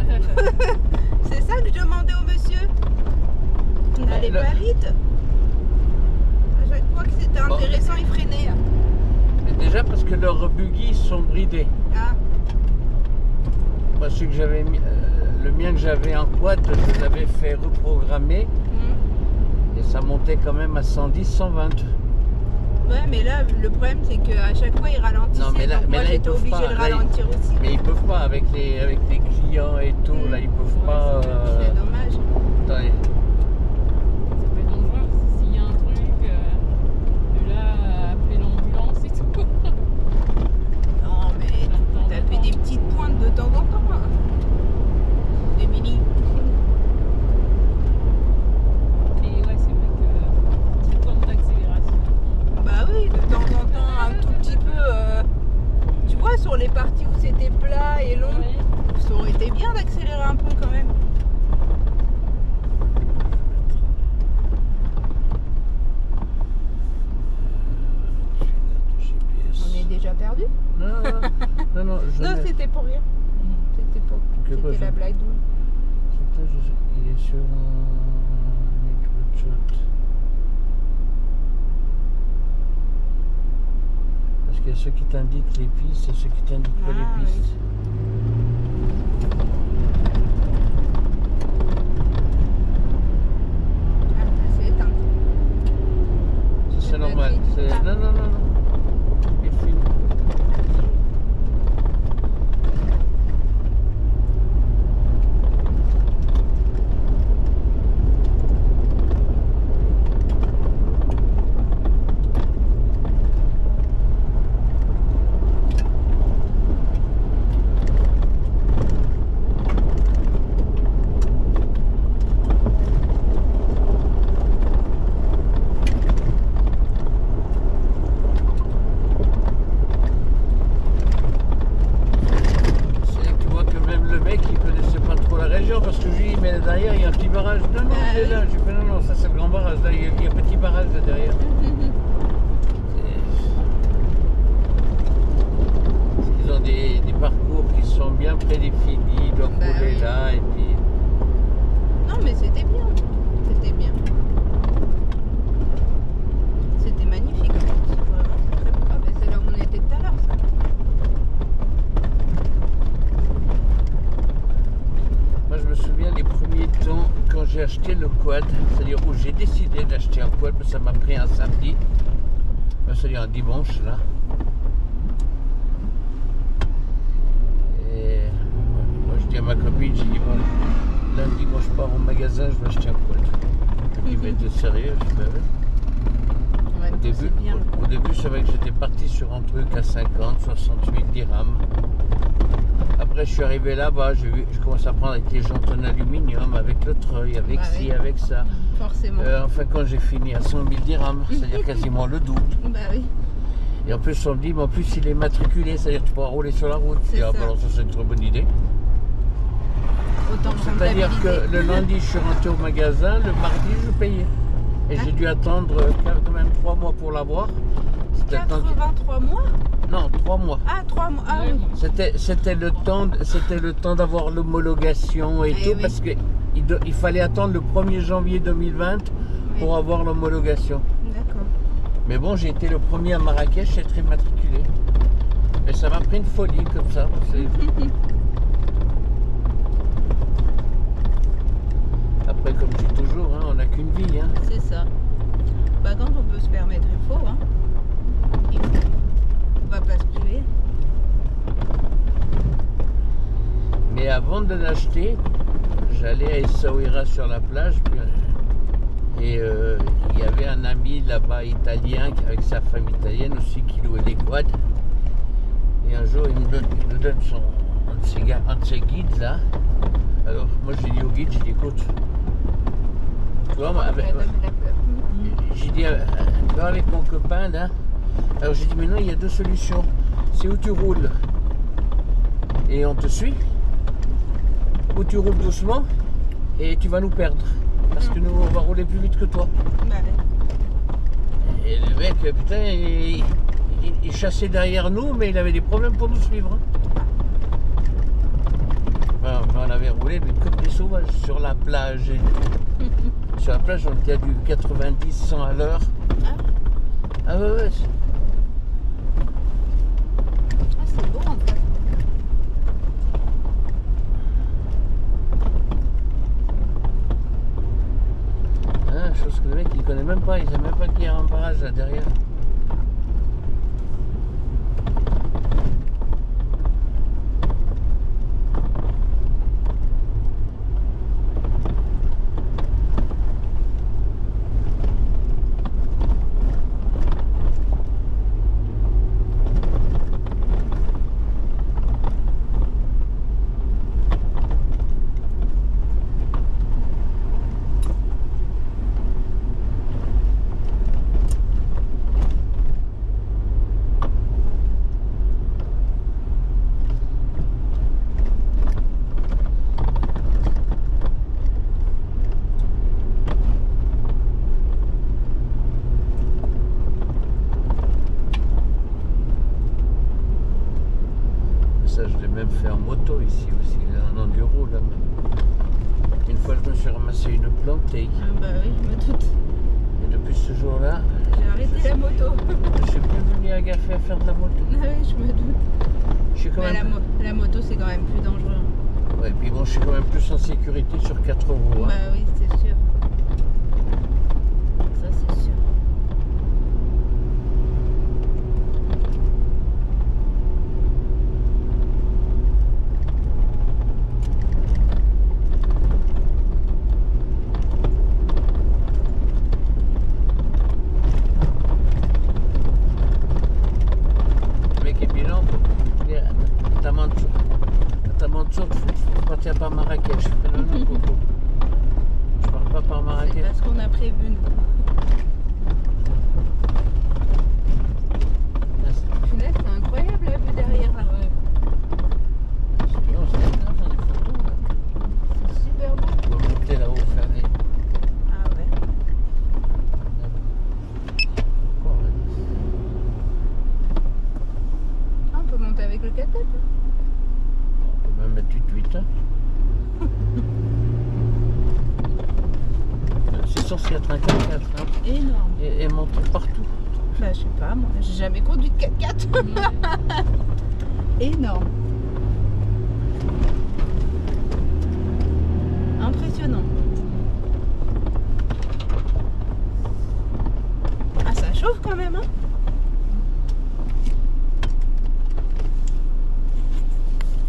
C'est ça que je demandais au monsieur. N'allez pas vite. À chaque fois que c'était intéressant, il freinait. Déjà parce que leurs buggy sont bridés. Ah. Moi, celui que j'avais mis, le mien que j'avais en quad, je l'avais fait reprogrammer et ça montait quand même à 110, 120. Ouais, mais là, le problème, c'est qu'à chaque fois, il ralentissait. Non, mais là, donc moi, j'étais obligée de ralentir aussi. Mais ils peuvent pas avec les clients et tout. Là, ils peuvent pas. C'est dommage. Attendez. Ça peut être dangereux s'il y a un truc. De là à appeler l'ambulance et tout. Non, mais t'as fait des petites pointes de temps en temps. Hein. Des mini. Et ouais, c'est vrai que petite pointe d'accélération. Bah oui, de temps en temps, un tout petit peu. Tu vois, sur les parties où c'était plat et long, ça aurait été bien d'accélérer un peu quand même. On est déjà perdu? Non, non, non. Non, c'était pour rien. C'était pour. C'était la blague. Il est sur un shot. Parce qu'il y a ceux qui t'indiquent les pistes et ceux qui t'indiquent pas les pistes. C'est éteint. Ça, c'est normal. Non, non, non, non. Il filme. Parce que je lui dis, mais derrière il y a un petit barrage. Non, non, il est là. Je fais, non, non, ça c'est le grand barrage. Là, il y a un petit barrage là derrière. Ils ont des parcours qui sont bien prédéfinis. Ils doivent rouler là et puis. Non, mais c'était bien. C'était bien. C'était magnifique. Vraiment, c'est très beau. Ah, ben c'est là où on était tout à l'heure, ça. Moi, je me souviens les premiers temps quand j'ai acheté le quad, c'est-à-dire où j'ai décidé d'acheter un quad, ça m'a pris un samedi, c'est-à-dire un dimanche là. Et moi, je dis à ma copine, j'ai dit bon, lundi quand je pars au magasin, je vais acheter un quad. Elle dit mais t'es sérieux? Je dis Ouais, au début, c'est vrai que j'étais parti sur un truc à 50, 68 dirhams. Après, je suis arrivé là-bas, je commence à prendre avec les jantes en aluminium, avec le treuil, avec ci, avec ça. Forcément. Enfin, quand j'ai fini à 100 000 dirhams, c'est-à-dire quasiment le double. Bah oui. Et en plus, on me dit, mais en plus, il est matriculé, c'est-à-dire que tu pourras rouler sur la route. C'est ça. Ah, bah, alors ça, c'est une très bonne idée. C'est-à-dire que le lundi, je suis rentré au magasin, le mardi, je payais. Et j'ai dû attendre quand même 3 mois pour l'avoir. 83 mois? Non, 3 mois. Ah, 3 mois. Ah oui. C'était le temps d'avoir l'homologation et tout, parce qu'il fallait attendre le 1er janvier 2020 pour avoir l'homologation. D'accord. Mais bon, j'ai été le premier à Marrakech à être immatriculé. Mais ça m'a pris une folie comme ça. Après, comme je dis toujours, hein, on n'a qu'une vie. Hein. C'est ça. Bah, quand on peut se permettre, il faut. Hein. On va pas se priver. Mais avant de l'acheter, j'allais à Essaouira sur la plage. Et il y avait un ami là-bas italien, avec sa femme italienne aussi, qui louait des quads. Et un jour, il me donne un de ses guides là. Alors moi j'ai dit au guide, j'ai dit écoute, tu vois, j'ai dit avec mon copain là. Alors j'ai dit maintenant il y a 2 solutions. C'est où tu roules et on te suit, ou tu roules doucement et tu vas nous perdre. Parce que nous on va rouler plus vite que toi. Et le mec, putain, il chassait derrière nous, mais il avait des problèmes pour nous suivre. Enfin, on avait roulé mais comme des sauvages sur la plage et tout. Sur la plage, on était à du 90, 100 à l'heure. Ah ouais, ouais. Ah, c'est beau en fait. Ah, chose que le mec il connaît même pas, il sait même pas qu'il y a un barrage là derrière. Ça, je l'ai même fait en moto ici aussi, en enduro là même. Une fois, je me suis ramassé une plantée. Ah bah oui, je me doute. Et depuis ce jour-là, J'ai arrêté la moto. je suis plus venu à Gaffé à faire de la moto. Ah oui, je me doute. Je suis quand Mais même. la moto, c'est quand même plus dangereux. Ouais, puis bon, je suis quand même plus en sécurité sur 4 roues. Hein. Bah oui, c'est sûr. Ça, c'est sûr. Le mec est bilan. Ta mansour, faut partir par Marrakech. Je fais non, non, Coco. Je pars pas par C'est Marrakech. pas ce qu'on a prévu, nous. Punaise, c'est incroyable la vue derrière là. Non, c'est bien faire des photos. Là. C'est super beau. On va monter là-haut, faire des. Ah ouais. Encore, ouais. Ah, on peut monter avec le 4x4. On peut même mettre 8. Hein. C'est censé être un 4x4 hein, Énorme. et monter partout. Bah, je sais pas, moi, j'ai jamais conduit de 4x4. Énorme. Impressionnant. Ah, ça chauffe quand même, hein.